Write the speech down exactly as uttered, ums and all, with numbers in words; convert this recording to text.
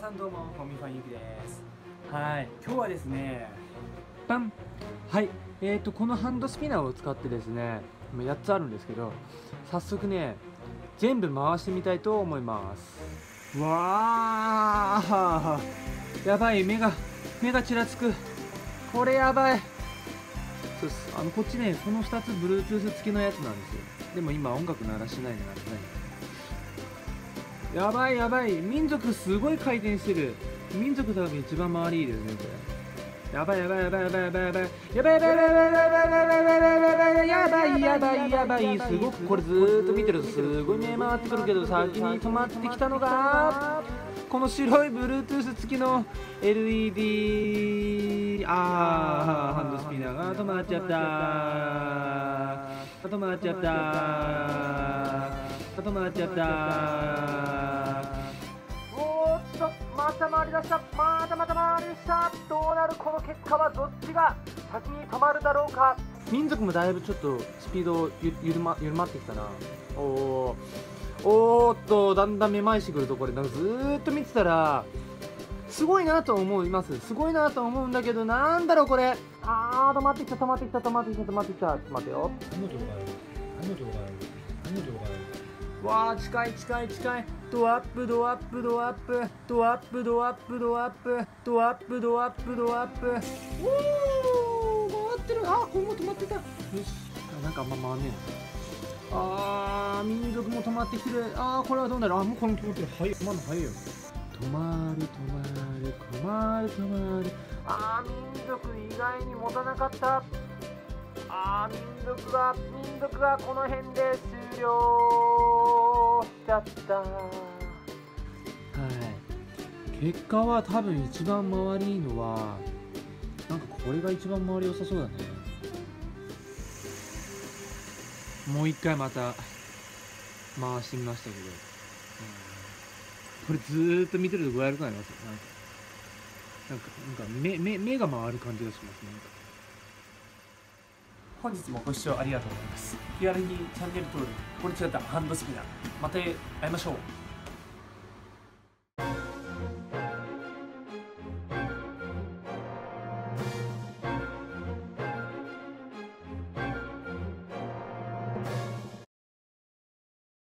さんどうも、ファミファンゆきです。はい、今日はですね、パンはい、えーと、このハンドスピナーを使ってですね、やっつあるんですけど、早速ね、全部回してみたいと思います。わー、やばい、目が、目がちらつく。これやばい。そうです、あの、こっちね、このふたつ Bluetooth 付きのやつなんですよ。でも今音楽鳴らしてないのがやばいやばい、民族すごい回転してる。民族多分一番回りいいですね、これ。やばいやばいやばいやばいやばいやばいやばいやばいやばいやばいやばいやばいやばい、すごくこれずーっと見てるとすごい目回ってくるけど、先に止まってきたのがこの白い Bluetooth 付きの エルイーディー、あー、ハンドスピナーが止まっちゃった止まっちゃった止まっちゃった。おーっと、また回りだした。またまた回りだした。どうなるこの結果は、どっちが先に止まるだろうか。民族もだいぶちょっとスピードゆ緩ま緩まってきたな。おーおーっと、だんだんめまいしてくると、これなんかずーっと見てたらすごいなと思います。すごいなと思うんだけど、なんだろうこれ。あー、止まってきた止まってきた止まってきた止まってきた。ちょっと待ってよ。 何の動画ある何の動画ある何の動画あるわあ、近い近い近い。ドアップドアップドアップドアップドアップドアップドアップドアップドアップ。おー、回ってる。あー、これも止まってた。よし、なんかあんま回んねえな。あー、民族も止まってきてる。あー、これはどうなる。あー、もうこの止まってる。はい、止まるの早いよ。止まる止まる止まる止まる。あー、民族意外に持たなかった。あー、民族が民族がこの辺で終了しちゃった。はい、結果は多分一番回りいいのはなんかこれが一番回り良さそうだね。もう一回また回してみましたけど、うん、これずーっと見てると具合悪くなりますよ。なんかなんかなんか目目目が回る感じがしますね。本日もご視聴ありがとうございます。気軽にチャンネル登録、これ違ったハンドスピナー。また会いましょう。